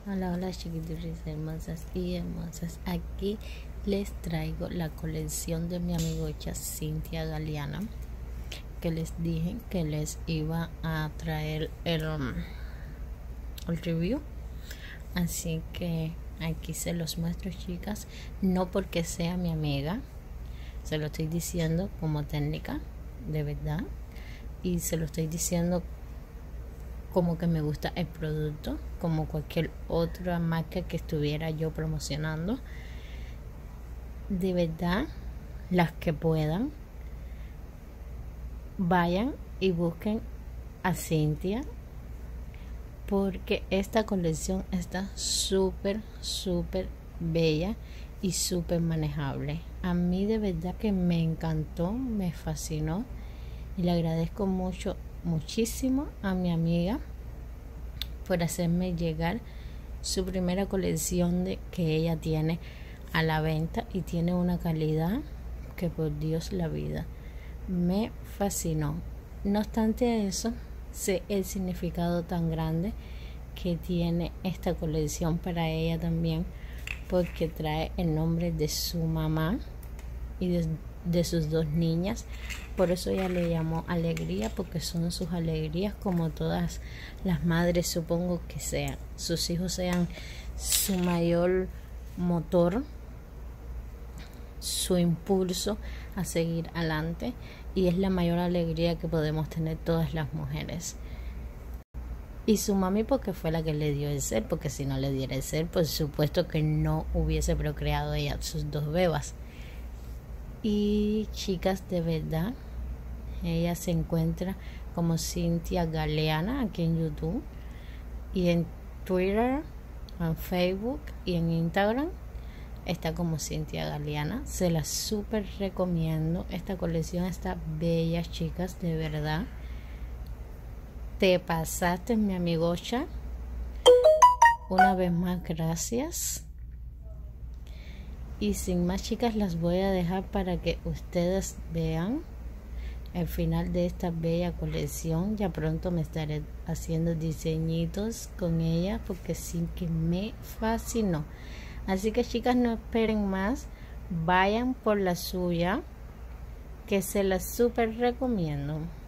Hola, hola chiquititas hermosas y hermosas. Aquí les traigo la colección de mi amigocha Cynthia Galeana, que les dije que les iba a traer el review. Así que aquí se los muestro, chicas. No porque sea mi amiga, se lo estoy diciendo como técnica, de verdad. Y se lo estoy diciendo como que me gusta el producto, como cualquier otra marca que estuviera yo promocionando. De verdad, las que puedan, vayan y busquen a Cynthia, porque esta colección está súper bella y súper manejable. A mí de verdad que me encantó, me fascinó, y le agradezco muchísimo a mi amiga por hacerme llegar su primera colección que ella tiene a la venta, y tiene una calidad que por Dios la vida me fascinó. No obstante eso, sé el significado tan grande que tiene esta colección para ella también, porque trae el nombre de su mamá y de sus dos niñas. Por eso ella le llamó Alegría, porque son sus alegrías, como todas las madres supongo que sean, sus hijos sean su mayor motor, su impulso a seguir adelante, y es la mayor alegría que podemos tener todas las mujeres. Y su mami, porque fue la que le dio el ser, porque si no le diera el ser, por supuesto que no hubiese procreado ella sus dos bebas. Y chicas, de verdad, ella se encuentra como Cynthia Galeana aquí en YouTube, y en Twitter, en Facebook y en Instagram está como Cynthia Galeana. Se la súper recomiendo. Esta colección está bella, chicas, de verdad. Te pasaste, mi amigocha. Una vez más, gracias. Y sin más, chicas, las voy a dejar para que ustedes vean el final de esta bella colección. Ya pronto me estaré haciendo diseñitos con ella, porque sí que me fascinó. Así que, chicas, no esperen más, vayan por la suya, que se la súper recomiendo.